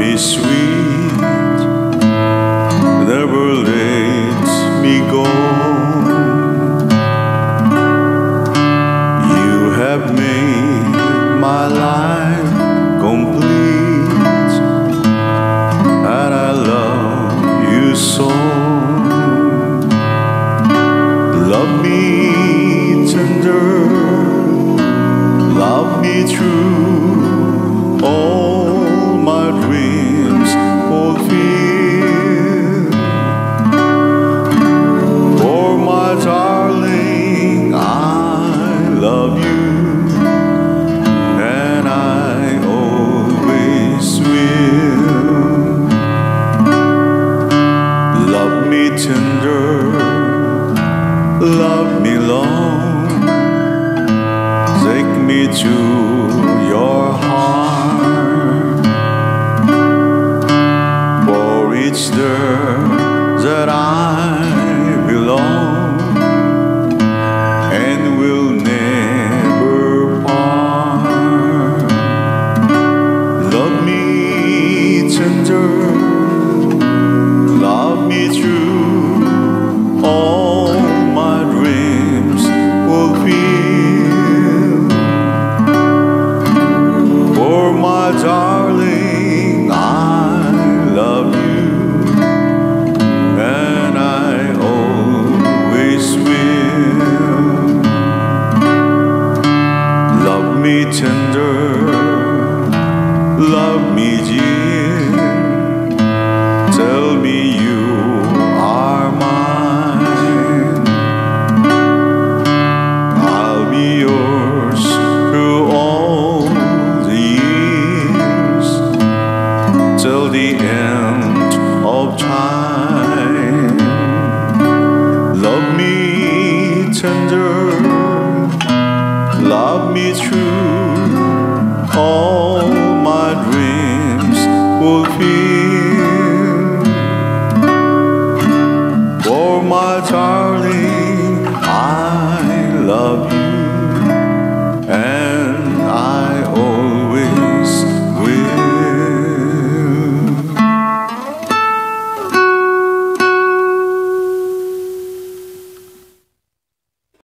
me sweet, never let me go. You have made my life complete, and I love you so. Love me tender, love me true, all my dreams fulfill. For my darling, I love you, and I always will. Love me tender, love me long, take me to your heart. For it's there that I belong, and will never part. Love me tender, love me true, all my dreams fulfill. For my darling, I love you, and I always will. Love me tender, love me dear, tell me you are mine. I'll be yours through all the years, till the end of time. Love me tender, love me true, all my dreams fulfill.